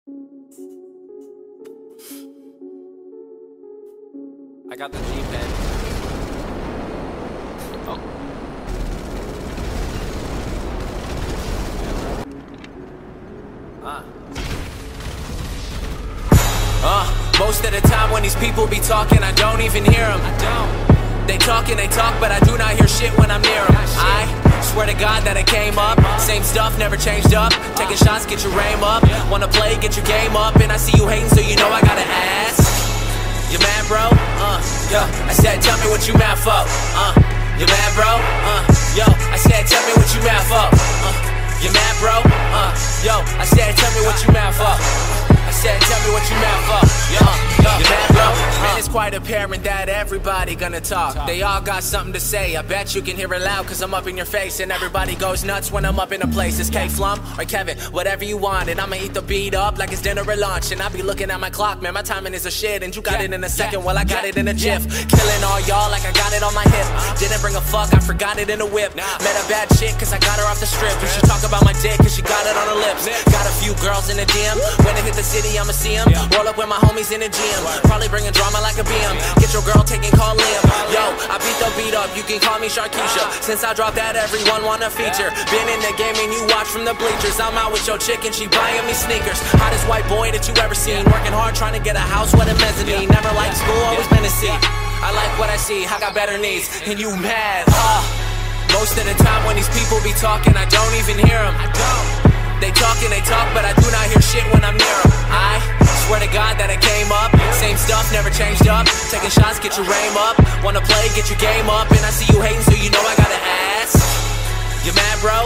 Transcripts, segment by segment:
I got the G-Pen. Oh. Most of the time when these people be talking, I don't even hear them. They talk and they talk, but I do not hear shit when I'm near them. I swear to God that I came up, same stuff, never changed up. Taking shots, get your aim up. Wanna play, get your game up. And I see you hating, so you know I gotta ask. You mad, bro? Yo, I said, tell me what you mad for. You mad, bro? Yo, I said, tell me what you mad for. You mad, bro? Yo, I said, tell me what you mad for. I said, tell me what you mad for. You mad, bro? Man, it's quite apparent that everybody gonna talk. They all got something to say. I bet you can hear it loud, cause I'm up in your face. And everybody goes nuts when I'm up in a place. It's K-Flum or Kevin, whatever you want. And I'ma eat the beat up like it's dinner or lunch. And I be looking at my clock, man, my timing is a shit. And you got it in a second, well I got it in a jiff. Killing all y'all like I got it on my hip. Didn't bring a fuck, I forgot it in a whip. Met a bad chick cause I got her off the strip. You should talk about my dick cause she got it on her lips. Got a few girls in the DM. When I hit the city I'ma see them. Roll up with my homies in the gym. Probably bringing drama like a BM. Get your girl taking call Liam. Yo, I beat the beat up, you can call me Sharkeisha. Since I dropped that, everyone wanna feature. Been in the game and you watch from the bleachers. I'm out with your chick and she buying me sneakers. Hottest white boy that you ever seen. Working hard trying to get a house with a mezzanine. Never liked school, always been a C. I like what I see, I got better needs. And you mad, Most of the time when these people be talking, I don't even hear them. They talk and they talk, but I do not hear shit when I'm near them. I swear to God that I came up, same stuff, never changed up. Taking shots, get your aim up. Wanna play, get your game up. And I see you hating, so you know I gotta ask. You mad, bro?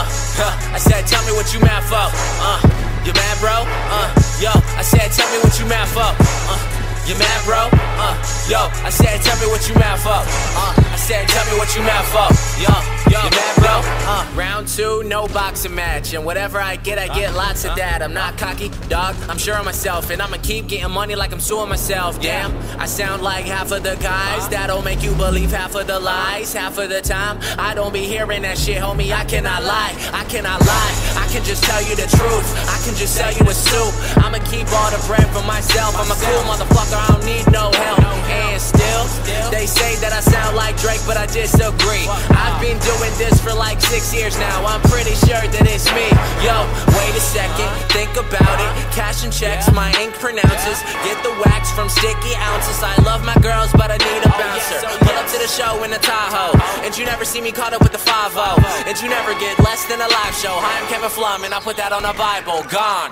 I said, tell me what you mad for. You mad, bro? Yo, I said, tell me what you mad for. You mad, bro? Yo, I said, tell me what you mad for. I said, tell me what you mad for. Yo, you mad, bro? Round two, no boxing match. And whatever I get lots of that. I'm not cocky, dog, I'm sure of myself. And I'ma keep getting money like I'm suing myself. Damn, I sound like half of the guys that'll make you believe half of the lies. Half of the time, I don't be hearing that shit, homie. I cannot lie, I cannot lie. I can just tell you the truth, I can just sell you a soup. I'ma keep all the bread for myself. I'm a cool motherfucker, I don't need no help. And still, they say that I sound like Drake, but I disagree. I've been doing this for like 6 years now. I'm pretty sure that it's me. Yo, wait a second, think about it. Cash and checks, my ink pronounces. Get the wax from sticky ounces. I love my girls, but I need a bouncer. Pull up to the show in a Tahoe, and you never see me caught up with the 5-0. And you never get less than a live show. Hi, I'm Kevin Flum, and I put that on the Bible. Gone.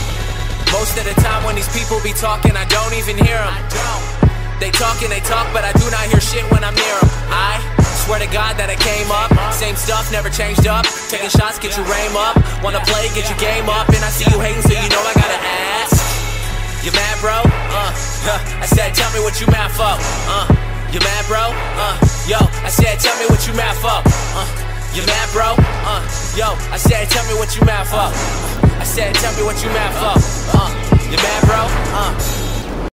Most of the time when these people be talking, I don't even hear them. They talk and they talk, but I do not hear shit when I'm near them. I swear to God that I came up, same stuff, never changed up. Taking shots, get your aim up. Wanna play, get your game up. And I see you hating, so you know I gotta ask. You mad, bro? I said, tell me what you mad for. You mad, bro? Yo, I said, tell me what you mad for. You mad, bro? Yo, I said, tell me what you mad for. I said, tell me what you mad for. You mad, bro?